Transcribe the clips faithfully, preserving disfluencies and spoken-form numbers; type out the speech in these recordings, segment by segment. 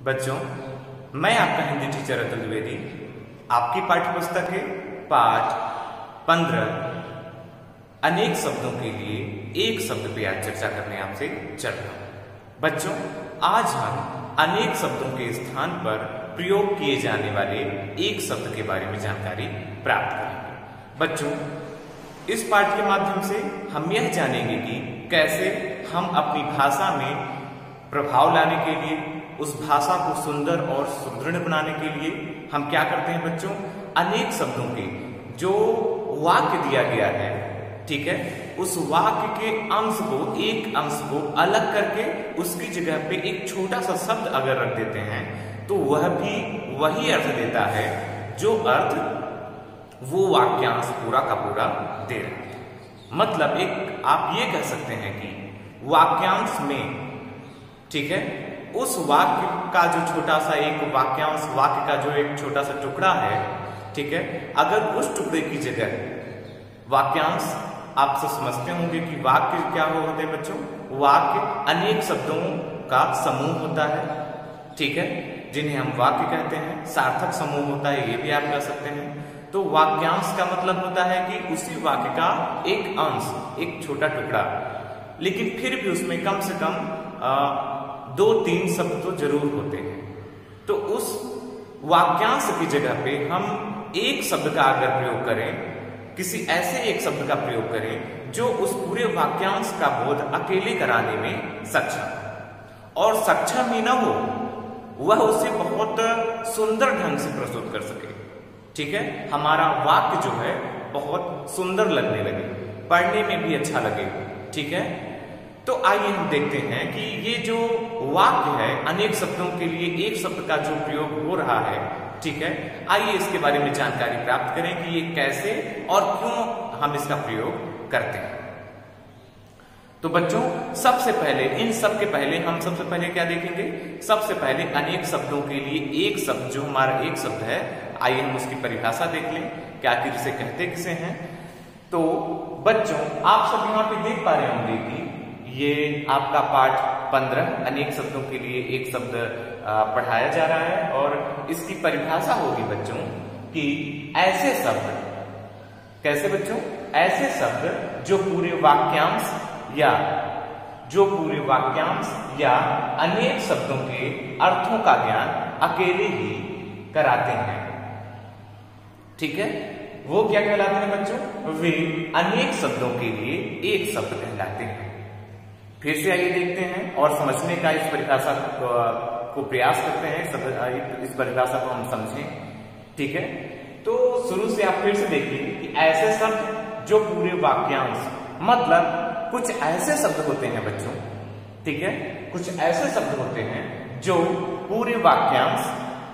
बच्चों, मैं आपका हिंदी टीचर अतुल द्विवेदी आपकी पाठ्य पुस्तक के पाठ पंद्रह अनेक शब्दों के लिए एक शब्द पे आज चर्चा करने आपसे चल रहा हूं। बच्चों, आज हम अनेक शब्दों के स्थान पर प्रयोग किए जाने वाले एक शब्द के बारे में जानकारी प्राप्त करेंगे। बच्चों, इस पाठ के माध्यम से हम यह जानेंगे कि कैसे हम अपनी भाषा में प्रभाव लाने के लिए, उस भाषा को सुंदर और सुदृढ़ बनाने के लिए हम क्या करते हैं बच्चों, अनेक शब्दों के जो वाक्य दिया गया है, ठीक है, उस वाक्य के अंश को, एक अंश को अलग करके उसकी जगह पे एक छोटा सा शब्द अगर रख देते हैं तो वह भी वही अर्थ देता है जो अर्थ वो वाक्यांश पूरा का पूरा दे रहा है। मतलब एक आप ये कह सकते हैं कि वाक्यांश में, ठीक है, उस वाक्य का जो छोटा सा एक वाक्यांश, वाक्य का जो एक छोटा सा टुकड़ा है, ठीक है, अगर उस टुकड़े की जगह वाक्यांश, आप सब समझते होंगे कि वाक्य क्या होते हैं बच्चों, वाक्य अनेक शब्दों का समूह होता है, ठीक है, जिन्हें हम वाक्य कहते हैं। सार्थक समूह होता है, ये भी आप कह सकते हैं। तो वाक्यांश का मतलब होता है कि उसी वाक्य का एक अंश, एक छोटा टुकड़ा, लेकिन फिर भी उसमें कम से कम आ, दो तीन शब्द तो जरूर होते हैं। तो उस वाक्यांश की जगह पे हम एक शब्द का अगर प्रयोग करें, किसी ऐसे एक शब्द का प्रयोग करें जो उस पूरे वाक्यांश का बोध अकेले कराने में सक्षम, और सक्षम ही ना हो, वह उसे बहुत सुंदर ढंग से प्रस्तुत कर सके, ठीक है, हमारा वाक्य जो है बहुत सुंदर लगने लगे, पढ़ने में भी अच्छा लगे, ठीक है। तो आइए हम देखते हैं कि ये जो वाक्य है, अनेक शब्दों के लिए एक शब्द का जो प्रयोग हो रहा है, ठीक है, आइए इसके बारे में जानकारी प्राप्त करें कि ये कैसे और क्यों हम इसका प्रयोग करते हैं। तो बच्चों, सबसे पहले, इन सब के पहले हम सबसे पहले क्या देखेंगे, सबसे पहले अनेक शब्दों के लिए एक शब्द, जो हमारा एक शब्द है, आइए हम उसकी परिभाषा देख लें कि आखिर इसे कहते किसे हैं। तो बच्चों, आप सब यहाँ पे देख पा रहे होंगे कि ये आपका पाठ पंद्रह अनेक शब्दों के लिए एक शब्द पढ़ाया जा रहा है, और इसकी परिभाषा होगी बच्चों कि ऐसे शब्द, कैसे बच्चों, ऐसे शब्द जो पूरे वाक्यांश या जो पूरे वाक्यांश या अनेक शब्दों के अर्थों का ज्ञान अकेले ही कराते हैं, ठीक है, वो क्या कहलाते हैं बच्चों, वे अनेक शब्दों के लिए एक शब्द कहलाते हैं। फिर से आइए देखते हैं और समझने का इस परिभाषा को, को प्रयास करते हैं, इस परिभाषा को हम समझें, ठीक है। तो शुरू से आप फिर से देखिए कि ऐसे शब्द जो पूरे वाक्यांश, मतलब कुछ ऐसे शब्द होते हैं बच्चों, ठीक है, कुछ ऐसे शब्द होते हैं जो पूरे वाक्यांश,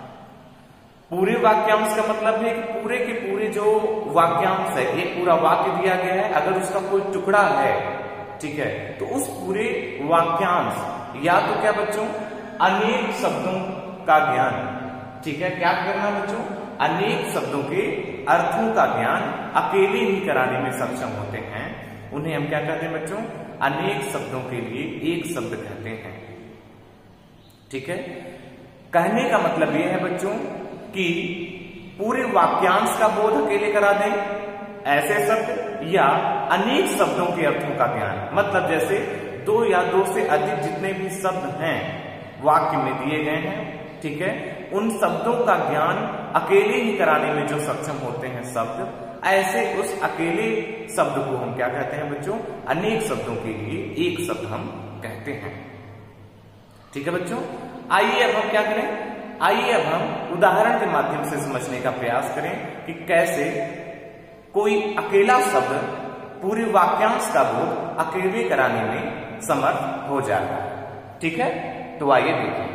पूरे वाक्यांश का मतलब है कि पूरे के पूरे जो वाक्यांश है, एक पूरा वाक्य दिया गया है, अगर उसका कोई टुकड़ा है, ठीक है, तो उस पूरे वाक्यांश या तो क्या बच्चों, अनेक शब्दों का ज्ञान, ठीक है, क्या करना बच्चों, अनेक शब्दों के अर्थों का ज्ञान अकेले ही कराने में सक्षम होते हैं, उन्हें हम क्या कहते हैं बच्चों, अनेक शब्दों के लिए एक शब्द कहते हैं, ठीक है। कहने का मतलब यह है बच्चों कि पूरे वाक्यांश का बोध अकेले करा दें ऐसे शब्द, या अनेक शब्दों के अर्थों का ज्ञान, मतलब जैसे दो या दो से अधिक जितने भी शब्द हैं वाक्य में दिए गए हैं, ठीक है, उन शब्दों का ज्ञान अकेले ही कराने में जो सक्षम होते हैं शब्द, ऐसे उस अकेले शब्द को हम क्या कहते हैं बच्चों, अनेक शब्दों के लिए एक शब्द हम कहते हैं, ठीक है बच्चों। आइए अब हम क्या करें, आइए अब हम उदाहरण के माध्यम से समझने का प्रयास करें कि कैसे कोई अकेला शब्द पूरे वाक्यांश का बोध अकेले कराने में समर्थ हो जाता है, ठीक है। तो आइए देखें।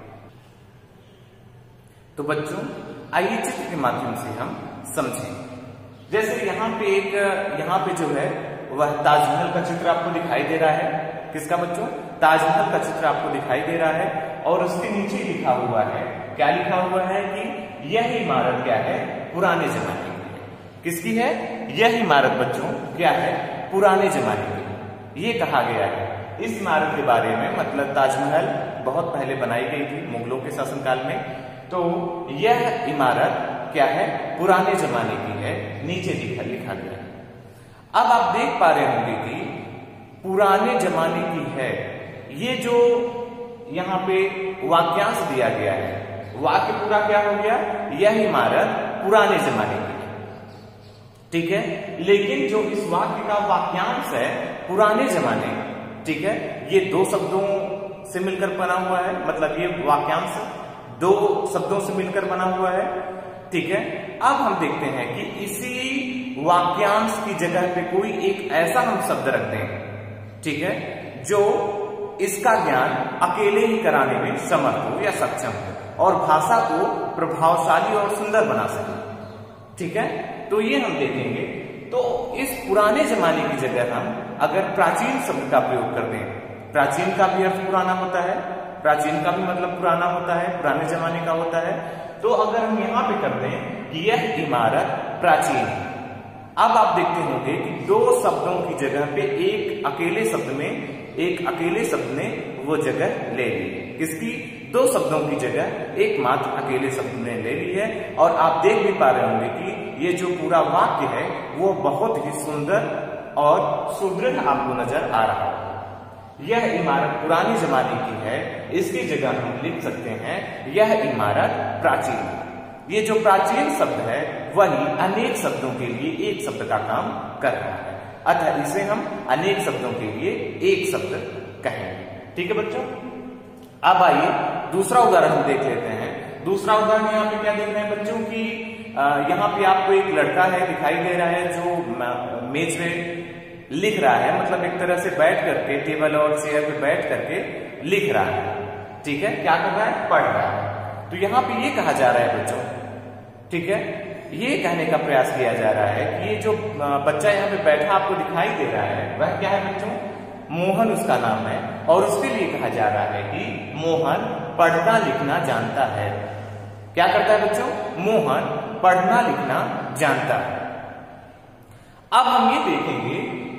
तो बच्चों, आइए चित्र के माध्यम से हम समझें। जैसे यहाँ पे एक, यहाँ पे जो है वह ताजमहल का चित्र आपको दिखाई दे रहा है। किसका बच्चों, ताजमहल का चित्र आपको दिखाई दे रहा है, और उसके नीचे लिखा हुआ है, क्या लिखा हुआ है कि यह इमारत क्या है, पुराने जमाने की है। किसकी है, यह इमारत बच्चों क्या है, पुराने जमाने की। ये कहा गया है इस इमारत के बारे में, मतलब ताजमहल बहुत पहले बनाई गई थी मुगलों के शासनकाल में। तो यह इमारत क्या है, पुराने जमाने की है, नीचे लिखा लिखा गया है। अब आप देख पा रहे होंगे कि पुराने जमाने की है, ये जो यहाँ पे वाक्यांश दिया गया है, वाक्य पूरा क्या हो गया, यह इमारत पुराने जमाने की है, ठीक है। लेकिन जो इस वाक्य का वाक्यांश है पुराने जमाने, ठीक है, ये दो शब्दों से मिलकर बना हुआ है, मतलब ये वाक्यांश दो शब्दों से मिलकर बना हुआ है, ठीक है। अब हम देखते हैं कि इसी वाक्यांश की जगह पे कोई एक ऐसा हम शब्द रख दें, ठीक है, जो इसका ज्ञान अकेले ही कराने में समर्थ हो या सक्षम हो और भाषा को प्रभावशाली और सुंदर बना सके, ठीक है। तो ये हम देखेंगे। तो इस पुराने जमाने की जगह हम अगर प्राचीन शब्द का प्रयोग कर दें, प्राचीन का भी अर्थ पुराना होता है, प्राचीन का भी मतलब पुराना होता है, पुराने जमाने का होता है। तो अगर हम यहां पे कर दें कि यह इमारत प्राचीन है, अब आप देखते होंगे कि दो शब्दों की जगह पे एक अकेले शब्द में एक अकेले शब्द ने वो जगह ले ली। किसकी? दो शब्दों की जगह एक मात्र अकेले शब्द ने ले ली है। और आप देख भी पा रहे होंगे कि ये जो पूरा वाक्य है वो बहुत ही सुंदर और सुदृढ़ आपको नजर आ रहा है। यह इमारत पुराने जमाने की है, इसकी जगह हम लिख सकते हैं यह इमारत प्राचीन है। ये जो प्राचीन शब्द है वही अनेक शब्दों के लिए एक शब्द का काम कर रहा है, अतः इसे हम अनेक शब्दों के लिए एक शब्द कहेंगे, ठीक है बच्चों। अब आइए दूसरा उदाहरण हम देख लेते हैं। दूसरा उदाहरण यहाँ पे क्या देख रहे हैं बच्चों की, यहाँ पे आपको एक लड़का है दिखाई दे रहा है जो मेज पे लिख रहा है, मतलब एक तरह से बैठ करके टेबल और चेयर पे बैठ करके लिख रहा है, ठीक है। क्या कर रहा है? पढ़ रहा है। तो यहाँ पे ये कहा जा रहा है बच्चों, ठीक है, ये कहने का प्रयास किया जा रहा है कि ये जो बच्चा यहाँ पे बैठा आपको दिखाई दे रहा है वह क्या है बच्चों? मोहन उसका नाम है। और उसके लिए कहा जा रहा है कि मोहन पढ़ना लिखना जानता है। क्या करता है बच्चों? मोहन पढ़ना लिखना जानता है। अब हम ये देखेंगे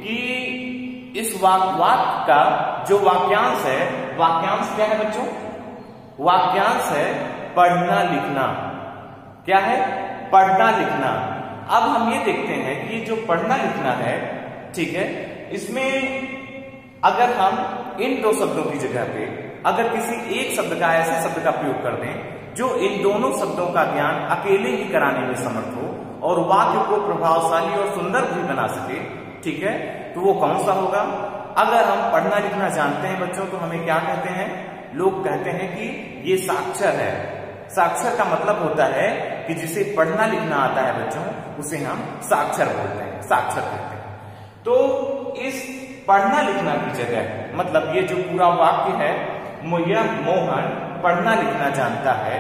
कि इस वाक्य का जो वाक्यांश है, वाक्यांश क्या है बच्चों? वाक्यांश है पढ़ना लिखना। क्या है? पढ़ना लिखना। अब हम ये देखते हैं कि जो पढ़ना लिखना है, ठीक है, इसमें अगर हम इन दो शब्दों की जगह पे अगर किसी एक शब्द का ऐसे शब्द का प्रयोग कर दें जो इन दोनों शब्दों का ज्ञान अकेले ही कराने में समर्थ हो और वाक्य को प्रभावशाली और सुंदर भी बना सके, ठीक है, तो वो कौन सा होगा? अगर हम पढ़ना लिखना जानते हैं बच्चों तो हमें क्या कहते हैं? लोग कहते हैं कि ये साक्षर है। साक्षर का मतलब होता है कि जिसे पढ़ना लिखना आता है बच्चों उसे हम साक्षर बोलते हैं, साक्षर कहते हैं। तो इस पढ़ना लिखना की जगह मतलब ये जो पूरा वाक्य है, यह मोहन पढ़ना लिखना जानता है,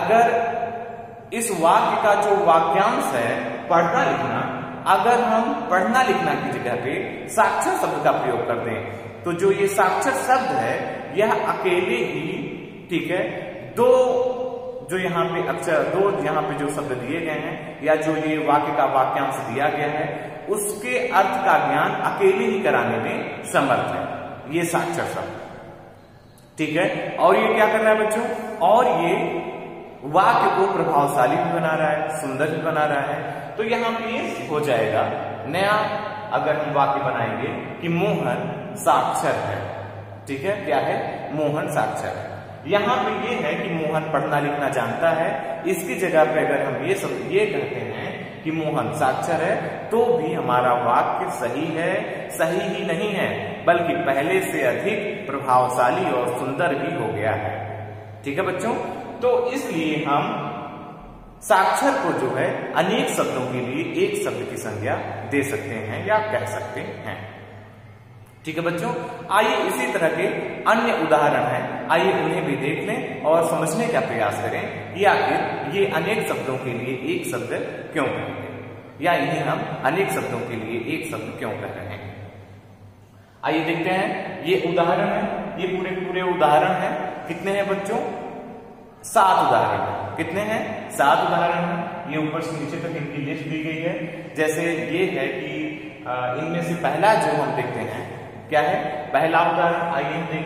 अगर इस वाक्य का जो वाक्यांश है पढ़ना लिखना, अगर हम पढ़ना लिखना की जगह पे साक्षर शब्द का प्रयोग कर दें तो जो ये साक्षर शब्द है यह अकेले ही, ठीक है, दो जो यहाँ पे अक्षर दो यहाँ पे जो शब्द दिए गए हैं या जो ये वाक्य का वाक्यांश दिया गया है उसके अर्थ का ज्ञान अकेले ही कराने में समर्थ है, ये साक्षर शब्द, ठीक है। और ये क्या कर रहा है बच्चों? और ये वाक्य को प्रभावशाली भी बना रहा है, सुंदर भी बना रहा है। तो यहाँ पे ये हो जाएगा नया, अगर हम वाक्य बनाएंगे कि मोहन साक्षर है, ठीक है, क्या है? मोहन साक्षर है। यहाँ पे ये है कि मोहन पढ़ना लिखना जानता है, इसकी जगह पे अगर हम ये सब ये कहते हैं कि मोहन साक्षर है तो भी हमारा वाक्य सही है, सही ही नहीं है बल्कि पहले से अधिक प्रभावशाली और सुंदर भी हो गया है, ठीक है बच्चों। तो इसलिए हम साक्षर को जो है अनेक शब्दों के लिए एक शब्द की संज्ञा दे सकते हैं या कह सकते हैं, ठीक है बच्चों। आइए इसी तरह के अन्य उदाहरण हैं, आइए उन्हें भी देख लें और समझने का प्रयास करें कि आखिर ये अनेक शब्दों के लिए एक शब्द क्यों कहेंगे या इन्हें हम अनेक शब्दों के लिए एक शब्द क्यों कह रहे हैं। आइए देखते हैं, ये उदाहरण है, ये पूरे पूरे उदाहरण हैं। कितने हैं बच्चों? सात उदाहरण हैं। कितने हैं? सात उदाहरण हैं। ये ऊपर से नीचे तक इनकी लिस्ट दी गई है। जैसे ये है कि इनमें से पहला जो हम देखते हैं क्या है? पहला उदाहरण आइए देखें,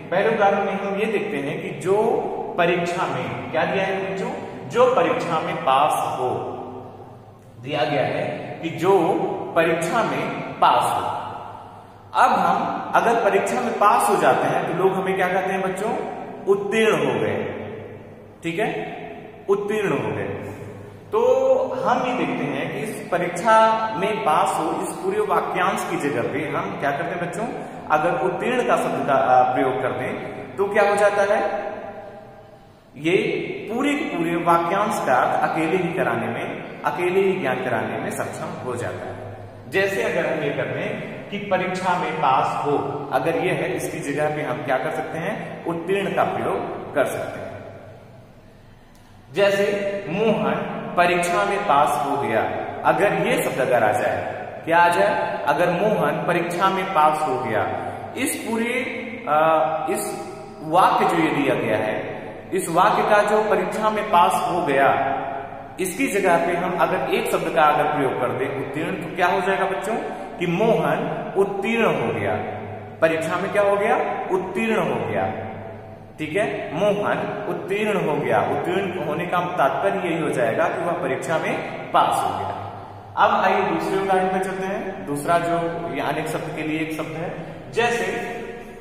पहले उदाहरण में हम ये देखते हैं कि जो परीक्षा में क्या दिया है बच्चों, जो परीक्षा में पास हो, दिया गया है कि जो परीक्षा में पास हो। अब हम अगर परीक्षा में पास हो जाते हैं तो लोग हमें क्या कहते हैं बच्चों, उत्तीर्ण हो गए। ठीक है, उत्तीर्ण हो गए। तो हम ये देखते हैं कि इस परीक्षा में पास हो, इस पूरे वाक्यांश की जगह पे हम क्या करते हैं बच्चों, अगर उत्तीर्ण का शब्द का प्रयोग कर दें तो क्या हो जाता है, ये पूरे पूरे वाक्यांश का अकेले ही कराने में, अकेले ही ज्ञान कराने में सक्षम हो जाता है। जैसे अगर हम ये कर दें कि परीक्षा में पास हो, अगर ये है, इसकी जगह पे हम क्या कर सकते हैं, उत्तीर्ण का प्रयोग कर सकते हैं। जैसे मोहन परीक्षा में पास हो गया, अगर ये शब्द अगर आ जाए, क्या आ जाए, अगर मोहन परीक्षा में पास हो गया, इस पूरे आ, इस वाक्य जो ये दिया गया है, इस वाक्य का जो परीक्षा में पास हो गया, इसकी जगह पे हम अगर एक शब्द का अगर प्रयोग कर दें उत्तीर्ण, तो क्या हो जाएगा बच्चों कि मोहन उत्तीर्ण हो गया, परीक्षा में क्या हो गया, उत्तीर्ण हो गया। ठीक है, मोहन उत्तीर्ण हो गया, उत्तीर्ण होने का तात्पर्य यही हो जाएगा कि वह परीक्षा में पास हो गया। अब आइए दूसरे उदाहरण पे चलते हैं। दूसरा जो ये अनेक शब्द के लिए एक शब्द है, जैसे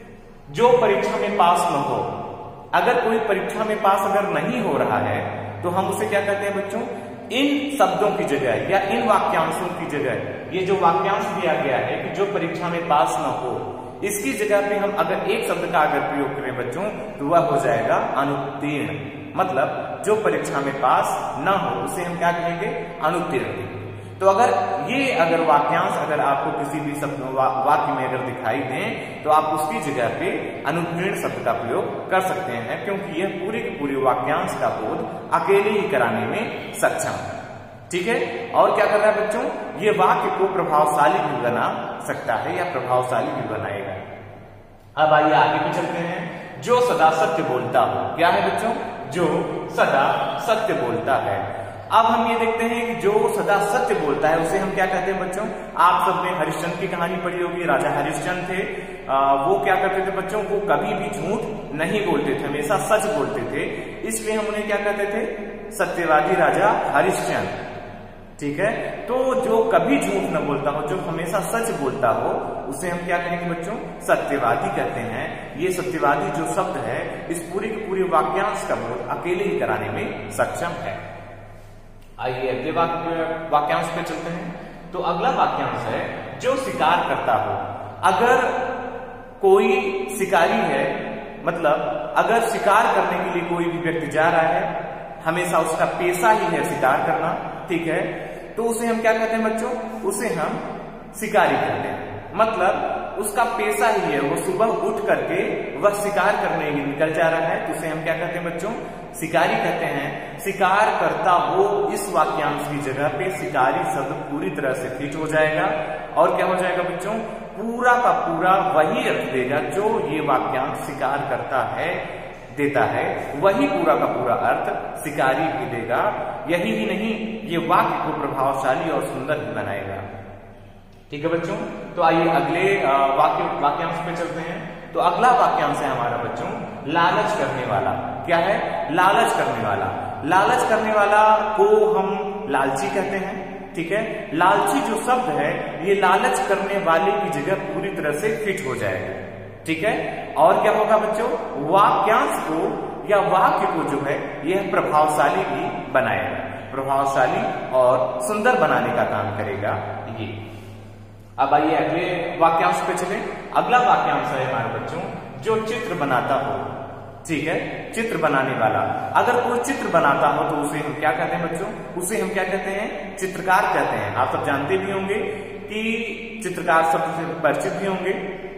जो परीक्षा में पास न हो, अगर कोई परीक्षा में पास अगर नहीं हो रहा है तो हम उसे क्या कहते हैं बच्चों, इन शब्दों की जगह या इन वाक्यांशों की जगह, ये जो वाक्यांश दिया गया है कि जो परीक्षा में पास न हो, इसकी जगह पे हम अगर एक शब्द का अगर प्रयोग करें बच्चों तो वह हो जाएगा अनुत्तीर्ण। मतलब जो परीक्षा में पास न हो उसे हम क्या कहेंगे, अनुत्तीर्ण। तो अगर ये अगर वाक्यांश अगर आपको किसी भी शब्द वा, वाक्य में अगर दिखाई दें तो आप उसकी जगह पे अनुत्तीर्ण शब्द का प्रयोग कर सकते हैं, क्योंकि यह पूरे के पूरे वाक्यांश का बोध अकेले ही कराने में सक्षम है। ठीक है, और क्या कर रहा है बच्चों, ये वाक्य को प्रभावशाली भी बना सकता है या प्रभावशाली भी बनाएगा। अब आइए आगे भी चलते हैं। जो सदा सत्य बोलता हो, क्या है बच्चों, जो सदा सत्य बोलता है। अब हम ये देखते हैं कि जो सदा सत्य बोलता है उसे हम क्या कहते हैं बच्चों, आप सबने हरिश्चंद्र की कहानी पढ़ी होगी। राजा हरिश्चंद्र थे, आ, वो क्या करते थे बच्चों, वो कभी भी झूठ नहीं बोलते थे, हमेशा सच बोलते थे, इसलिए हम उन्हें क्या कहते थे, सत्यवादी राजा हरिश्चंद्र। ठीक है, तो जो कभी झूठ न बोलता हो, जो हमेशा सच बोलता हो, उसे हम क्या कहेंगे बच्चों, सत्यवादी कहते हैं। ये सत्यवादी जो शब्द है इस पूरे के पूरे वाक्यांश का बोध अकेले ही कराने में सक्षम है। आइए अगले वाक्य वाक्यांश पे चलते हैं। तो अगला वाक्यांश है जो शिकार करता हो। अगर कोई शिकारी है, मतलब अगर शिकार करने के लिए कोई भी व्यक्ति जा रहा है, हमेशा उसका पेशा ही है शिकार करना, ठीक है, तो उसे हम क्या कहते हैं बच्चों, उसे हम शिकारी कहते हैं। मतलब उसका पेशा ही है, वो सुबह उठ करके वह शिकार करने निकल जा रहा है, तो उसे हम क्या कहते हैं बच्चों, शिकारी कहते हैं। शिकार करता हो, इस वाक्यांश की जगह पे शिकारी शब्द पूरी तरह से फिट हो जाएगा और क्या हो जाएगा बच्चों, पूरा का पूरा वही अर्थ देगा जो ये वाक्यांश शिकार करता है देता है, वही पूरा का पूरा अर्थ शिकारी भी देगा। यही ही नहीं, ये वाक्य को प्रभावशाली और सुंदर भी बनाएगा। ठीक है बच्चों, तो आइए अगले वाक्य वाक्यांश पे चलते हैं। तो अगला वाक्यांश है हमारा बच्चों, लालच करने वाला। क्या है, लालच करने वाला। लालच करने वाला को हम लालची कहते हैं। ठीक है, लालची जो शब्द है ये लालच करने वाले की जगह पूरी तरह से फिट हो जाएगा। ठीक है, और क्या होगा बच्चों, वाक्यांश को या वाक्य को जो है यह प्रभावशाली भी बनाएगा, प्रभावशाली और सुंदर बनाने का काम करेगा ये। अब आइए अगले वाक्यांश पे चले। अगला वाक्यांश है हमारे बच्चों, जो चित्र बनाता हो। ठीक है, चित्र बनाने वाला। अगर कोई चित्र बनाता हो तो उसे हम क्या कहते हैं बच्चों, उसे हम क्या कहते हैं, चित्रकार कहते हैं। आप सब जानते भी होंगे कि चित्रकार शब्द से परिचित भी होंगे।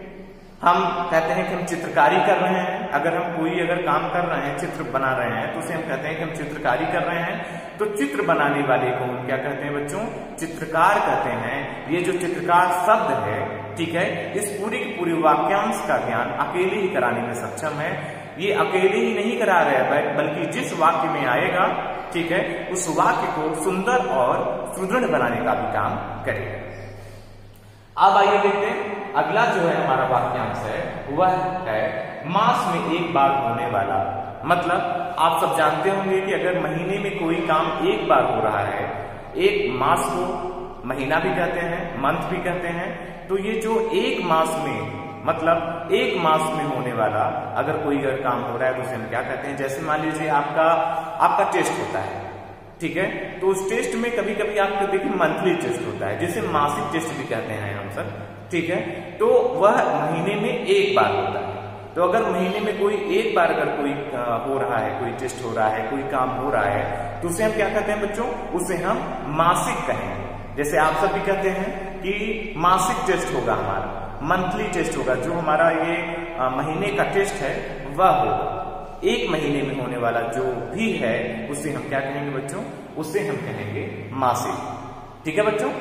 हम कहते हैं कि हम चित्रकारी कर रहे हैं। अगर हम कोई अगर काम कर रहे हैं, चित्र बना रहे हैं, तो उसे हम कहते हैं कि हम चित्रकारी कर रहे हैं। तो चित्र बनाने वाले को हम क्या कहते हैं बच्चों, चित्रकार कहते हैं। ये जो चित्रकार शब्द है, ठीक है, इस पूरी की पूरी वाक्यांश का ज्ञान अकेले ही कराने में सक्षम है। ये अकेले ही नहीं करा रहा है, बल्कि जिस वाक्य में आएगा, ठीक है, उस वाक्य को सुंदर और सुदृढ़ बनाने का भी काम करेगा। अब आइए देखते हैं अगला जो है हमारा वाक्यांश है वह है मास में एक बार होने वाला। मतलब आप सब जानते होंगे कि अगर महीने में कोई काम एक बार हो रहा है, एक मास को महीना भी कहते हैं, मंथ भी कहते हैं, तो ये जो एक मास में मतलब एक मास में होने वाला अगर कोई अगर काम हो रहा है तो उसे हम क्या कहते हैं। जैसे मान लीजिए आपका आपका टेस्ट होता है, ठीक है, तो उस टेस्ट में कभी कभी आपको देखिए मंथली टेस्ट होता है, जिसे मासिक टेस्ट भी कहते हैं हम सब, ठीक है, तो वह महीने में एक बार होता है। तो अगर महीने में कोई एक बार अगर कोई हो रहा है, कोई टेस्ट हो रहा है, कोई काम हो रहा है, तो उसे हम क्या कहते हैं बच्चों, उसे हम मासिक कहेंगे। जैसे आप सब भी कहते हैं कि मासिक टेस्ट होगा, हमारा मंथली टेस्ट होगा, जो हमारा ये महीने का टेस्ट है वह होगा। एक महीने में होने वाला जो भी है उसे हम क्या कहेंगे बच्चों, उसे हम कहेंगे मासिक। ठीक है बच्चों,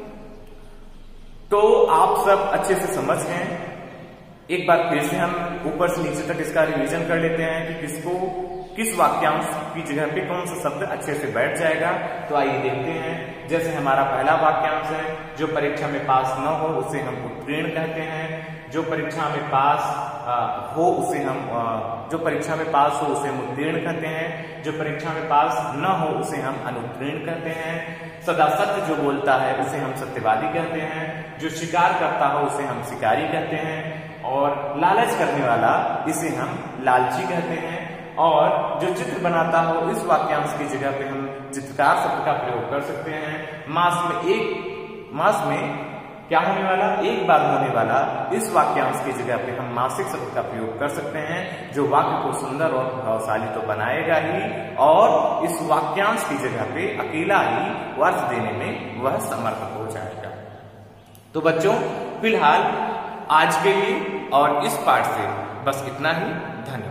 तो आप सब अच्छे से समझ गए। एक बार फिर से हम ऊपर से नीचे तक इसका रिवीजन कर लेते हैं कि किसको किस वाक्यांश की जगह पे कौन सा शब्द अच्छे से बैठ जाएगा। तो आइए देखते हैं। जैसे हमारा पहला वाक्यांश है, जो परीक्षा में पास न हो उसे हम उत्तीर्ण कहते हैं। जो परीक्षा में पास आ, हो उसे हम आ, जो परीक्षा में पास हो उसे हम उत्तीर्ण कहते हैं। जो परीक्षा में पास न हो उसे हम अनुत्तीर्ण कहते हैं। सदा सत्य जो बोलता है उसे हम सत्यवादी कहते हैं। जो शिकार करता हो उसे हम शिकारी कहते हैं। और लालच करने वाला इसे हम लालची कहते हैं। और जो चित्र बनाता हो इस वाक्यांश की जगह पे हम चित्रकार शब्द का प्रयोग कर सकते हैं। मास में एक मास में क्या होने वाला, एक बार होने वाला, इस वाक्यांश की जगह पे हम मासिक शब्द का प्रयोग कर सकते हैं, जो वाक्य को सुंदर और प्रभावशाली तो बनाएगा ही, और इस वाक्यांश की जगह पे अकेला ही अर्थ देने में वह समर्थ हो जाएगा। तो बच्चों फिलहाल आज के लिए और इस पाठ से बस इतना ही। धन्यवाद।